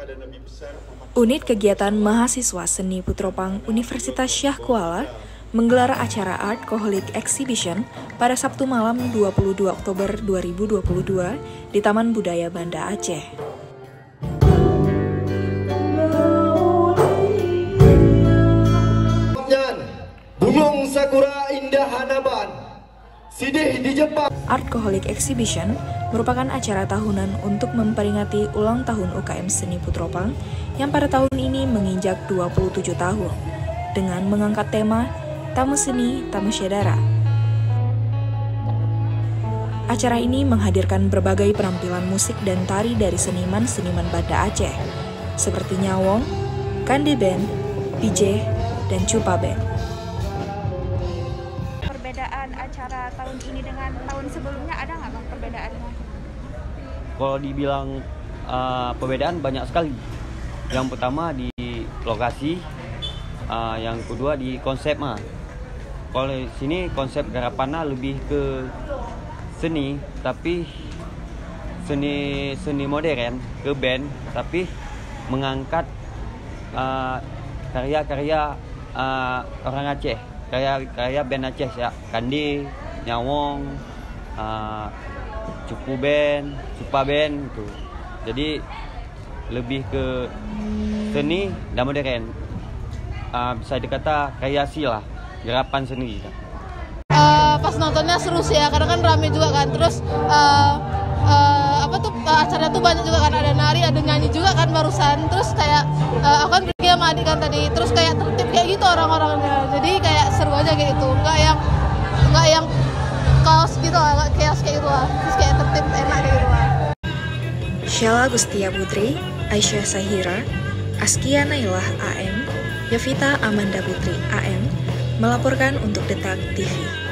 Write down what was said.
Unit Kegiatan Mahasiswa Seni Putropang Universitas Syah Kuala menggelar acara Art Koholic Exhibition pada Sabtu malam 22 Oktober 2022 di Taman Budaya Banda Aceh. Bungung Sakura Indah Hanaban, Sidih di Jepang. Art Koholic Exhibition merupakan acara tahunan untuk memperingati ulang tahun UKM Seni Putropang yang pada tahun ini menginjak 27 tahun dengan mengangkat tema Tamu Seni, Tamu Syedara. Acara ini menghadirkan berbagai penampilan musik dan tari dari seniman-seniman Banda Aceh seperti Nyawong, Kandi Band, PJ, dan Cupa Band. Perbedaan acara tahun ini dengan tahun sebelumnya ada nggak Bang perbedaannya? Kalau dibilang perbedaan banyak sekali. Yang pertama di lokasi, yang kedua di konsep. Kalau di sini konsep garapannya lebih ke seni, tapi seni modern ke band, tapi mengangkat karya-karya orang Aceh. Karya band Aceh ya, Kandi, Nyawong, Cupu Band, Cupa Band gitu. Jadi lebih ke seni dan modern. Bisa dikata kreasi lah, garapan seni. Pas nontonnya seru sih ya, karena kan rame juga kan. Terus acaranya tuh banyak juga kan, ada nari, ada nyanyi juga kan barusan. Terus kayak aku kan pergi sama adik kan tadi, terus kayak tertib kayak gitu orang-orangnya. Jadi kayak seru aja kayak gitu, nggak yang kaos gitu lah, nggak chaos kayak gitu lah. Terus kayak tertib enak kayak gitu lah. Sheila Gustia Putri, Aisyah Sahira, Askia Nailah AM, Yovita Amanda Putri AM melaporkan untuk Detak TV.